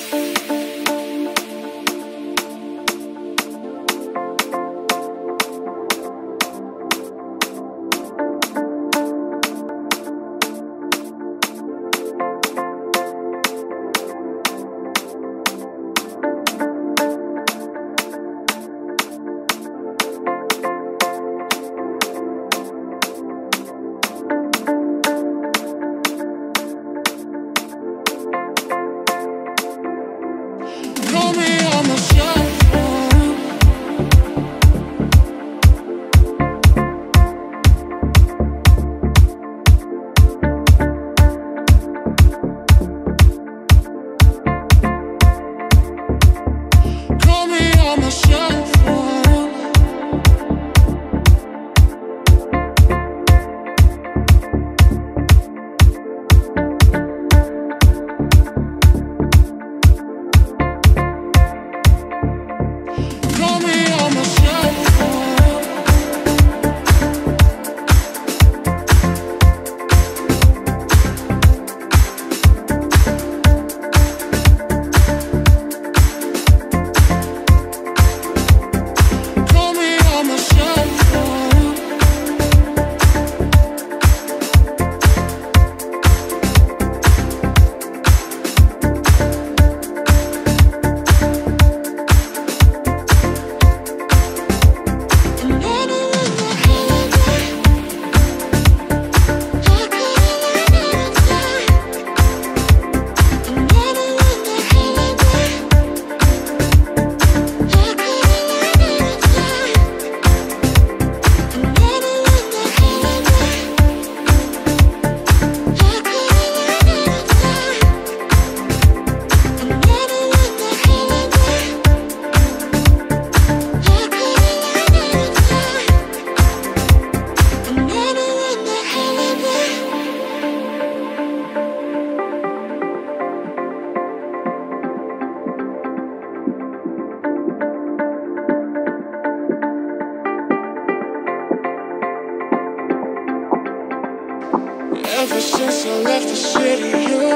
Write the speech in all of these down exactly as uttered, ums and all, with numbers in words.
Ever since I left the city, you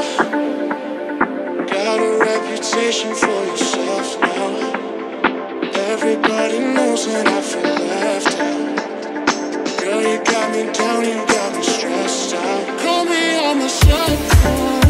got a reputation for yourself now. Everybody knows that I feel left out. Girl, you got me down, you got me stressed out. Call me on my cell phone.